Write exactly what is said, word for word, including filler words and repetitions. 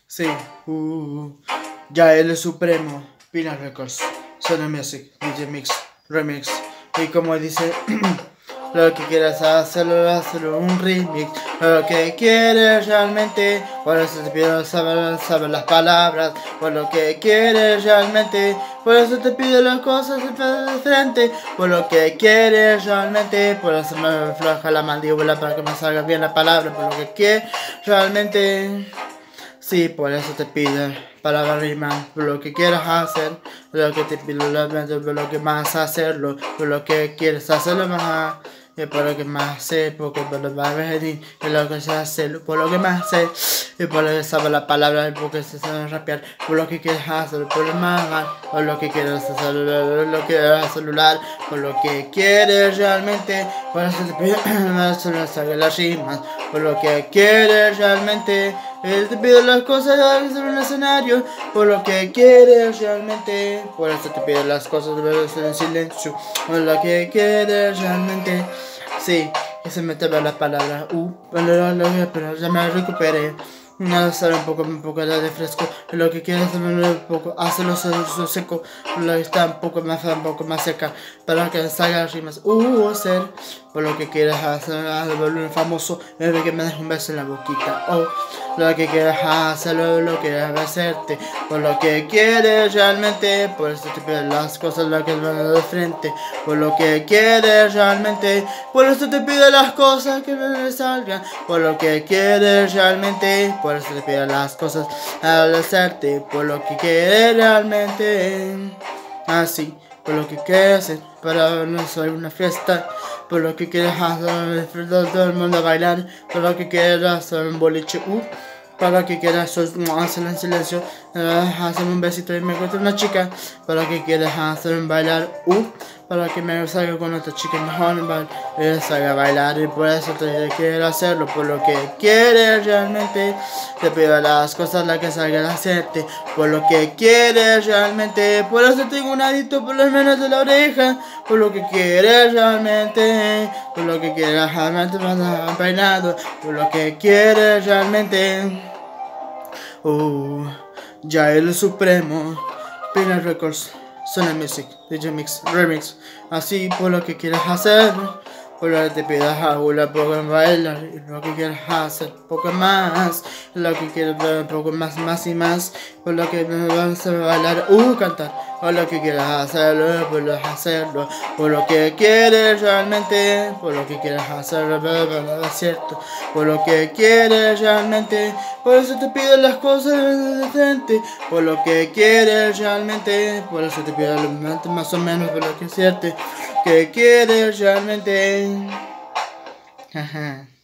Sí, uh, ya él es supremo. Pina Records, Sony Music, D J Mix, Remix. Y como dice, lo que quieras hacerlo, hacerlo un remix. Lo que quieres realmente, por eso te pido saber, saber las palabras. Por lo que quieres realmente, por eso te pido las cosas de frente. Por lo que quieres realmente, por eso me floja la mandíbula para que me salga bien la palabra. Por lo que quieres realmente. Sí, por eso te pido palabras rimas, por lo que quieras hacer, por lo que te pido realmente, por lo que más hacerlo, por lo que quieres hacerlo más, y por lo que más sé, porque por lo que va a venir, y lo que sé hacerlo, por lo que más sé, y por lo que sabe la palabra, y porque se sabe rapear, por lo que quieres hacer, por lo más, por lo que quieres hacer, por lo que quieres celular, por lo que quieres realmente, por eso te pido, eso no salga las rimas, por lo que quieres realmente. Él te pide las cosas sobre el escenario, por lo que quieres realmente. Por eso te pide las cosas en silencio, por lo que quieres realmente. Sí, y se me te va la palabra. Uh, pero, pero ya me recuperé. Nada, sale un poco, un poco de fresco. Lo que quieres hacerlo un poco, hazlo seco. Lo que está un poco más, un poco más seca. Para que salga las rimas. Uh, ser. Por lo que quieras hacer, hazlo famoso. Bebé que me dejes un beso en la boquita. Oh, lo que quieras hacerlo, lo que quieras hacerte. Por lo que quieres realmente. Por eso te pido las cosas, lo que van de frente. Por lo que quieres realmente. Por eso te pido las cosas que me salgan. Por lo que quieres realmente. Por eso te pido las cosas al hacerte. Por lo que quieres realmente. Así, por lo que quieres hacer. Para no ser una fiesta. Por lo que quieres hacer, todo el mundo a bailar. Por lo que quieras hacer un boliche. Uh, para lo que quieras hacerlo en silencio. Uh, hacer un besito y me encuentro una chica. Para lo que quieras hacer un bailar. Uh, para que me salga con otra chica mejor y salga a bailar. Y por eso te quiero hacerlo. Por lo que quieres realmente. Te pido las cosas las que salgan a hacerte. Por lo que quieres realmente. Por eso tengo un adito por lo menos de la oreja. Por lo que quieres realmente. Por lo que quieres realmente vas peinado. Por lo que quieres realmente. Uh, ya el supremo. Pina Records, Sony Music, D J Mix, Remix. Así por lo que quieras hacer. Por lo que te pidas agua, poco bailar, y lo que quieras hacer, poco más, lo que quieras ver, poco más, más y más, por lo que me vas a bailar, uh, cantar, por lo que quieras hacerlo, por lo que hacerlo, por lo que quieres realmente, por lo que quieras hacerlo, pero es cierto, por lo que quieres realmente, por eso te pido las cosas de frente, por lo que quieres realmente, por eso te pido lo más o menos, por lo que es cierto, que quieres realmente. Ajá.